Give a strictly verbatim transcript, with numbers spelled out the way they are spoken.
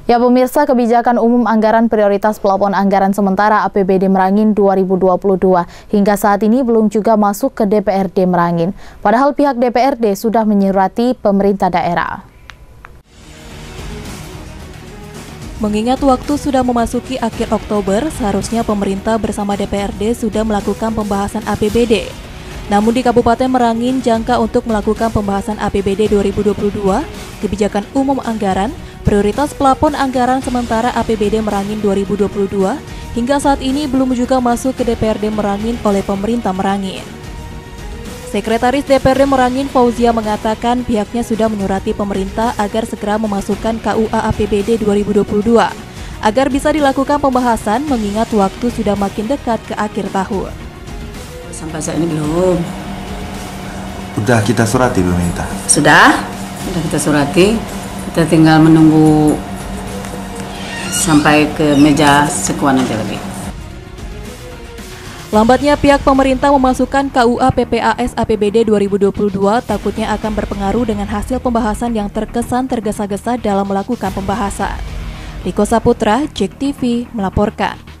Ya pemirsa, kebijakan umum anggaran prioritas plafon anggaran sementara A P B D Merangin dua ribu dua puluh dua hingga saat ini belum juga masuk ke D P R D Merangin. Padahal pihak D P R D sudah menyurati pemerintah daerah. Mengingat waktu sudah memasuki akhir Oktober, seharusnya pemerintah bersama D P R D sudah melakukan pembahasan A P B D. Namun di Kabupaten Merangin, jangka untuk melakukan pembahasan A P B D dua ribu dua puluh dua, kebijakan umum anggaran, prioritas plafon anggaran sementara A P B D Merangin dua ribu dua puluh dua, hingga saat ini belum juga masuk ke D P R D Merangin oleh pemerintah Merangin. Sekretaris D P R D Merangin Fauzia mengatakan pihaknya sudah menyurati pemerintah agar segera memasukkan K U A A P B D dua ribu dua puluh dua, agar bisa dilakukan pembahasan mengingat waktu sudah makin dekat ke akhir tahun. Sampai saat ini belum. Udah kita surati pemerintah? Sudah, sudah kita surati. Kita tinggal menunggu sampai ke meja sekuan nanti lagi. Lambatnya pihak pemerintah memasukkan K U A P P A S A P B D dua ribu dua puluh dua takutnya akan berpengaruh dengan hasil pembahasan yang terkesan tergesa-gesa dalam melakukan pembahasan. Riko Saputra, Jek T V melaporkan.